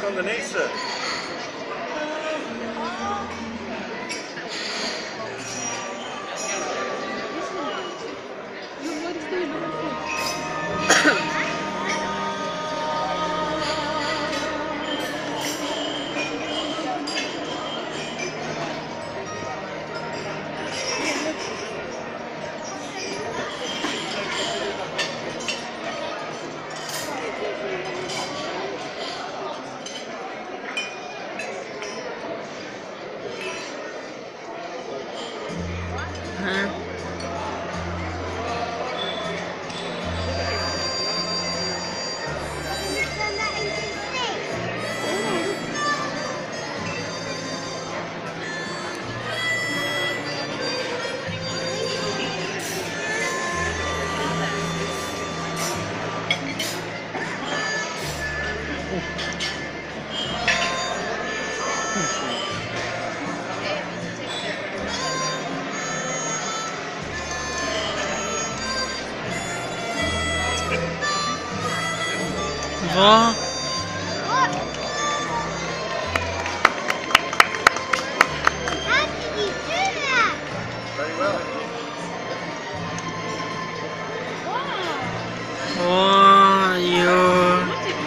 underneath, sir. Wat? Very well. Oh, joh.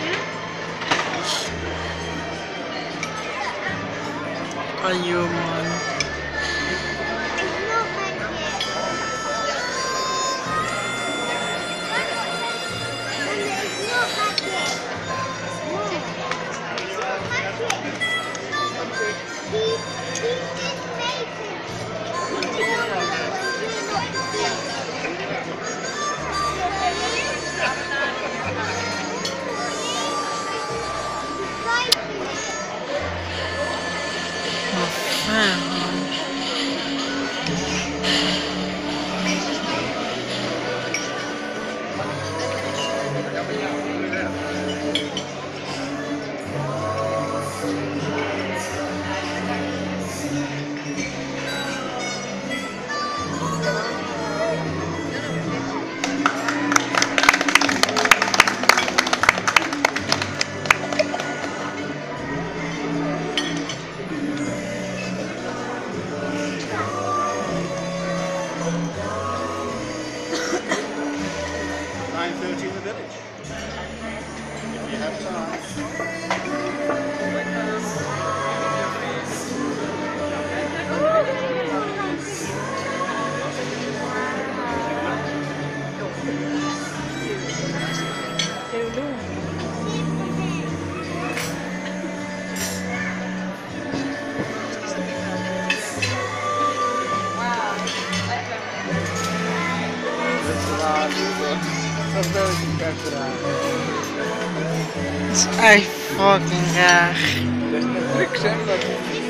Oh, joh, man. Wat fijn, man. In the village. If you have time. Dat is wel eens een kijk gedaan. Het is echt fucking raar. Dat is een truc, zeg dat.